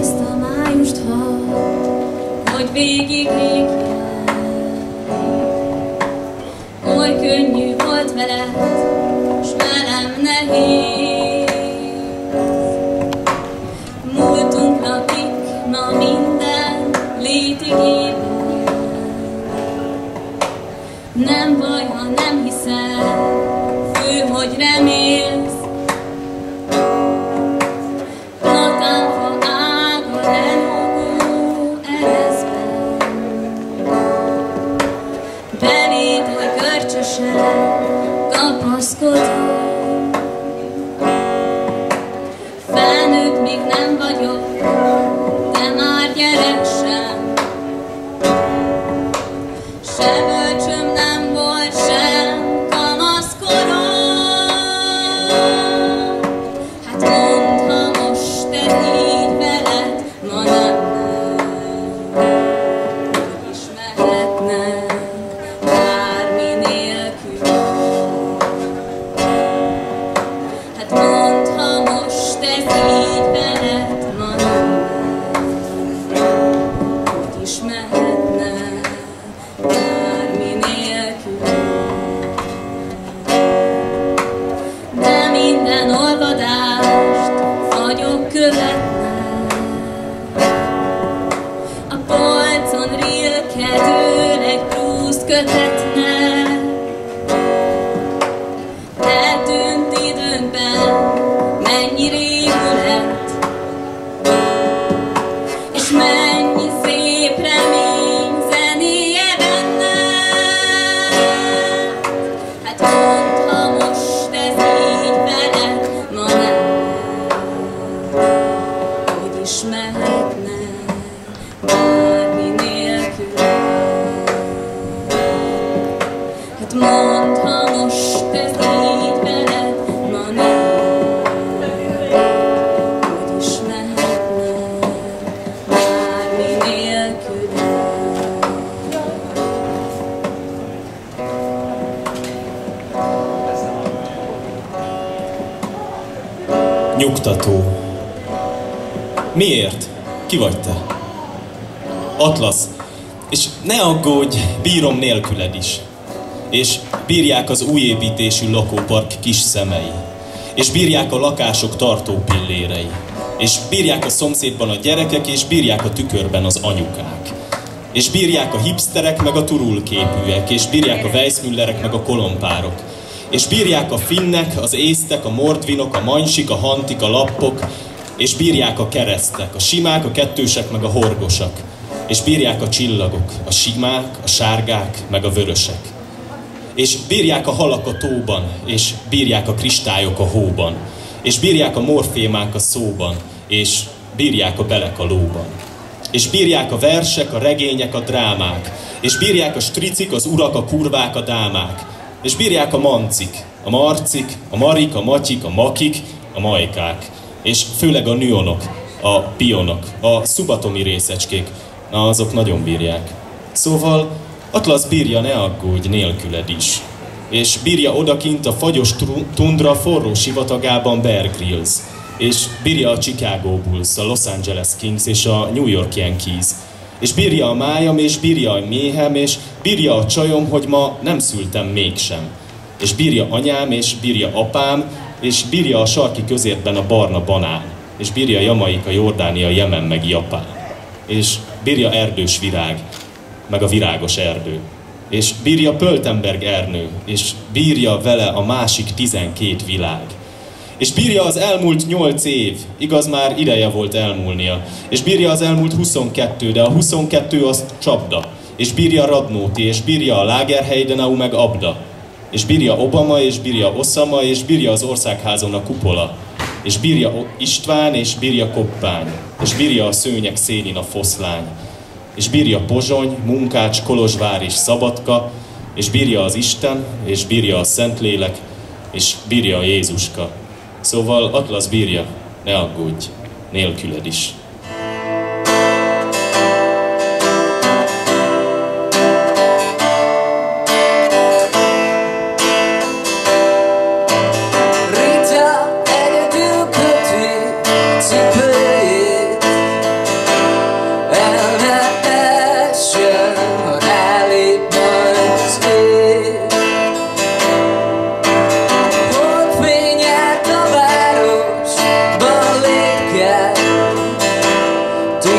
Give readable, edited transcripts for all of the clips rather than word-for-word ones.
ezt a májust hall, hogy végig égjen. Oly könnyű volt veled, s velem nehéz. Múltunk napig, ma minden létig éven. Nem baj, ha nem hiszel, fő, hogy remélsz. Natánfa ág a lenyugó ereszben. Beléd oly görcsösen kapaszkodom. Felnőtt még nem vagyok, de már gyerek sem. Se bölcsöm nem volt, sem kamaszkorom. Hát mondd, ha most te így veled, ma nem, hogy is mehetne bármi nélkül. Hát mondd, ha most ez így veled, ma nem, hogy is mehetne bármi nélkül. De minden olvadást fagyok követnek, a polcon rilkedőleg blúzt kötetnek. Eltűnt időnkben mennyi régület, és mennyi szép remény zenéje benne. Hát mondd, ha most ez így veled, ma nem, hogy is mehetne bármi nélkül. Hát mondd, ha most ez így veled, ma nem, hogy is mehetne bármi nélkül. Nyugtató. Miért? Ki vagy te? Atlasz. És ne aggódj, bírom nélküled is. És bírják az újépítésű lakópark kis szemei. És bírják a lakások tartó pillérei. És bírják a szomszédban a gyerekek, és bírják a tükörben az anyukák. És bírják a hipsterek, meg a turulképűek, és bírják a Weissmüllerek, meg a kolompárok. És bírják a finnek, az észtek, a mordvinok, a manysik, a hantik, a lappok, és bírják a keresztek, a simák, a kettősek, meg a horgosak. És bírják a csillagok, a simák, a sárgák, meg a vörösek. És bírják a halak a tóban, és bírják a kristályok a hóban. És bírják a morfémák a szóban, és bírják a belek a lóban. És bírják a versek, a regények, a drámák. És bírják a stricik, az urak, a kurvák, a dámák. És bírják a mancik, a marcik, a marik, a matyik, a makik, a majkák. És főleg a nüonok, a pionok, a szubatomi részecskék, na azok nagyon bírják. Szóval Atlasz bírja, ne aggódj, nélküled is. És bírja odakint a fagyos tundra forró sivatagában Bear Grylls. És bírja a Chicago Bulls, a Los Angeles Kings és a New York Yankees. És bírja a májam, és bírja a méhem, és bírja a csajom, hogy ma nem szültem mégsem. És bírja anyám, és bírja apám, és bírja a sarki közértben a barna banán. És bírja Jamaika, Jordánia, Jemen meg Japán. És bírja erdős virág, meg a virágos erdő. És bírja Pöltenberg Ernő, és bírja vele a másik 12 világ. És bírja az elmúlt 8 év, igaz már ideje volt elmúlnia. És bírja az elmúlt 22, de a 22 az csapda. És bírja Radnóti, és bírja a Lagerheidenau meg Abda. És bírja Obama, és bírja Osama, és bírja az országházon a kupola. És bírja István, és bírja Koppány. És bírja a szőnyeg szélin a foszlány. És bírja Pozsony, Munkács, Kolozsvár és Szabadka. És bírja az Isten, és bírja a Szentlélek, és bírja a Jézuska. Szóval Atlasz bírja, ne aggódj, nélküled is. Rita egyedül köti cipőjét,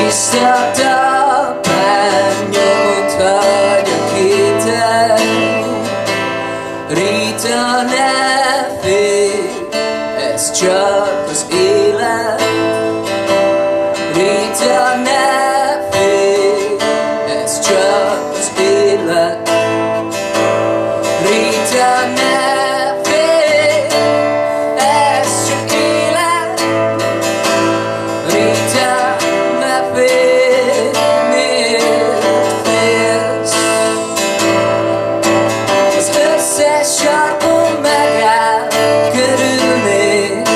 Tiszta talpán nyomot hagy a kétel. Rita, ne félj, ez csak az élet. Rita, ne félj, ez csak az élet. Rita, ne félj, ez csak élet. Rita, ne félj, miért félsz? Az összes sarkon megáll, körülnéz.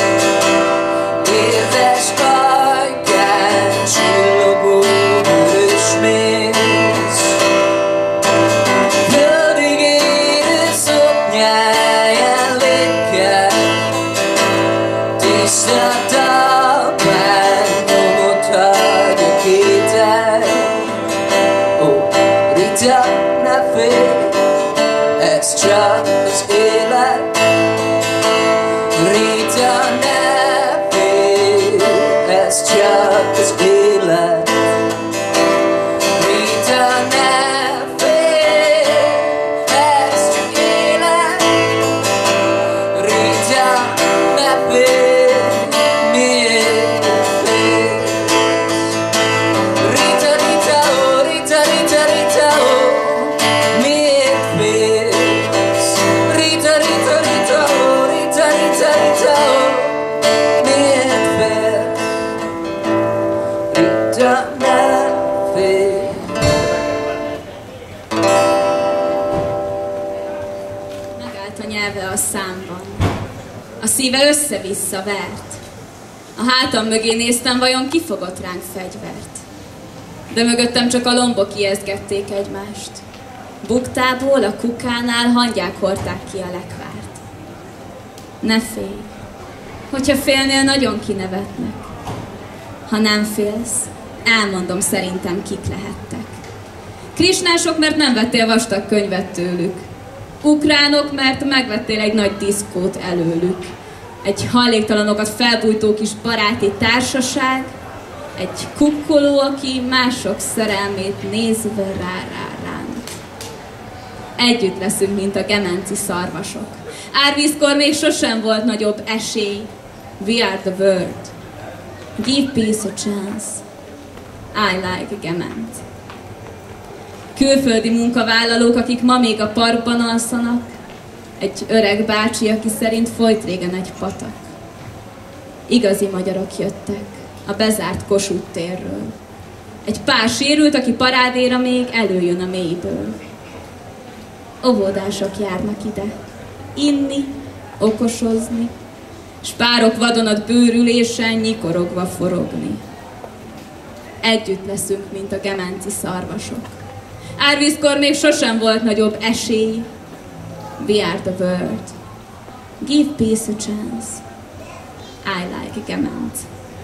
Érdes ajkán csillogó vörös méz. Földig érő szoknyáján lépkel. Tiszta talpán nyomot hagy a kétel. Ó, Rita, ne félj, ez csak az élet. Rita, ne félj, ez csak az élet. Rita, ne félj, ez csak élet. Rita, ne félj, miért félsz? Rita, Rita, ó, Rita, Rita, Rita, ó, miért félsz? Rita, Rita, Rita, ó, Rita, Rita, Rita, ó, miért félsz? Rita, ne félj. Megállt a nyelve a számban. A szíve össze-vissza vert. A hátam mögé néztem, vajon ki fogott ránk fegyvert. De mögöttem csak a lombok ijesztgették egymást. Buktából, a kukánál hangyák hordták ki a lekvárt. Ne félj, hogyha félnél, nagyon kinevetnek. Ha nem félsz, elmondom szerintem, kik lehettek. Krisnások, mert nem vettél vastag könyvet tőlük. Ukránok, mert megvettél egy nagy diszkót előlük. Egy hajléktalanokat felbújtó kis baráti társaság. Egy kukkoló, aki mások szerelmét nézve ránk. Együtt leszünk, mint a gemenci szarvasok. Árvízkor még sosem volt nagyobb esély. We are the world. Give peace a chance. I like Gement. Külföldi munkavállalók, akik ma még a parkban alszanak. Egy öreg bácsi, aki szerint folyt régen egy patak. Igazi magyarok jöttek a bezárt Kossuth térről. Egy pár sérült, aki parádéra még előjön a mélyből. Óvodások járnak ide, inni, okosozni, s párok vadonat bőrülésen nyikorogva forogni. Együtt leszünk, mint a gemenci szarvasok. Árvízkor még sosem volt nagyobb esély. We are the world. Give peace a chance. I like Gement.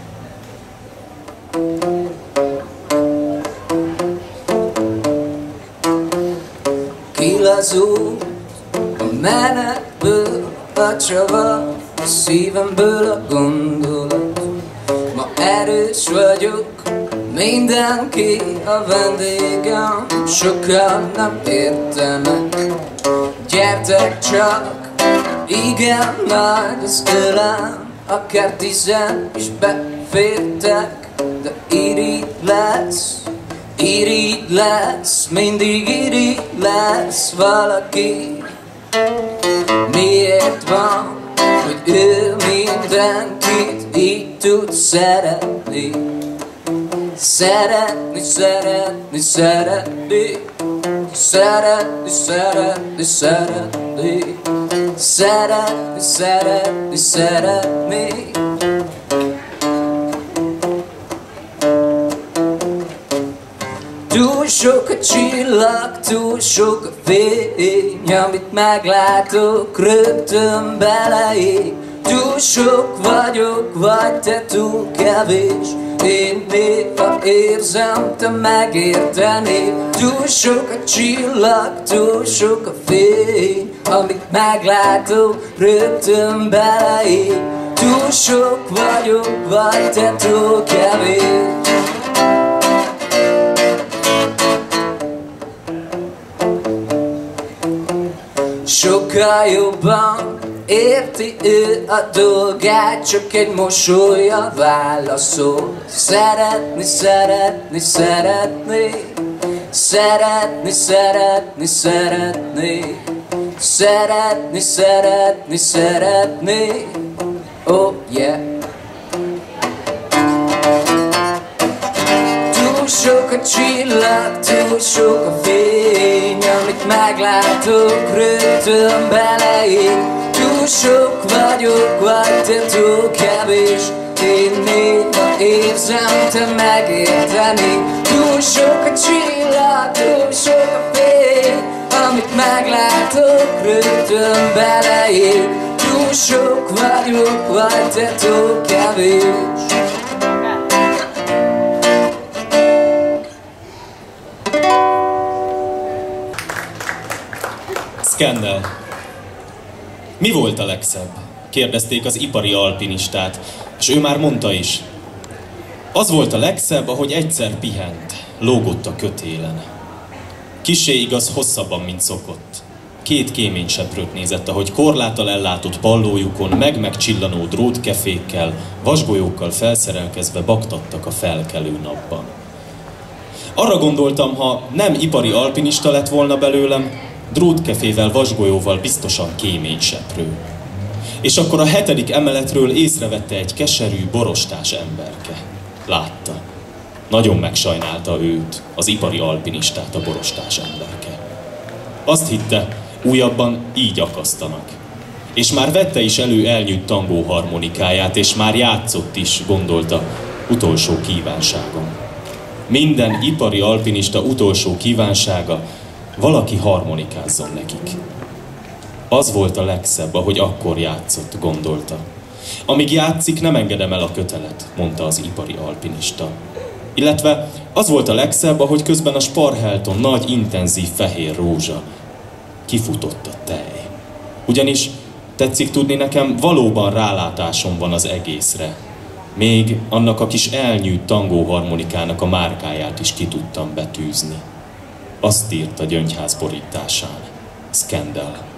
Kilazult a menetből a csavar, a szívemből a gondolat. Ma erős vagyok, mindenki a vendégem, sokan nem értenek. Gyertek csak, igen nagy az ölem, akár 10 is befértek, de irigy lesz, mindig irigy lesz valaki. Miért van, hogy ő mindenkit így tud szeretni? Szeretni, szeretni, szeretni, szeretni, szeretni, szeretni, szeretni, szeretni, szeretni. Túl sok a csillag, túl sok a fény, amit meglátok, rögtön beleég. Túl sok vagyok, vagy te túl kevés. Én néha érzem, te megértenéd. Túl sok a csillag, túl sok a fény, amit meglátok, rögtön beleég. Túl sok vagyok, vagy te túl kevés. sokkal jobban érti ő a dolgát, csak egy mosolya válaszol. Szeretni, szeretni, szeretni, szeretni, szeretni, szeretni, szeretni, szeretni, szeretni, oh yeah. Túl sok a csillag, túl sok a fény, amit meglátok, rögtön beleég. Túl sok vagyok, vagy te túl kevés, én néha érzem, te megérteni. Túl sok a csillag, túl sok a fény, amit meglátok, rögtön beleég. Túl sok vagyok, vagy te túl kevés. Scandal. Mi volt a legszebb? Kérdezték az ipari alpinistát, és ő már mondta is. Az volt a legszebb, ahogy egyszer pihent, lógott a kötélen. Kissé igaz hosszabban, mint szokott. 2 kéményseprőt nézett, ahogy korláttal ellátott pallójukon meg-megcsillanó drótkefékkel, vasgolyókkal felszerelkezve baktattak a felkelő napban. Arra gondoltam, ha nem ipari alpinista lett volna belőlem, drótkefével, vasgolyóval biztosan kéményseprő. És akkor a 7. emeletről észrevette egy keserű, borostás emberke. Látta. Nagyon megsajnálta őt, az ipari alpinistát, a borostás emberke. Azt hitte, újabban így akasztanak. És már vette is elő elnyűtt tangó harmonikáját, és már játszott is, gondolta, utolsó kívánságom. Minden ipari alpinista utolsó kívánsága, valaki harmonikázzon nekik. Az volt a legszebb, ahogy akkor játszott, gondolta. Amíg játszik, nem engedem el a kötelet, mondta az ipari alpinista. Illetve az volt a legszebb, ahogy közben a Sparhelton nagy, intenzív fehér rózsa. Kifutott a tej. Ugyanis, tetszik tudni, nekem valóban rálátásom van az egészre. Még annak a kis elnyűjt tangóharmonikának a márkáját is ki tudtam betűzni. Azt írt a gyöngyház borításán. Scandal.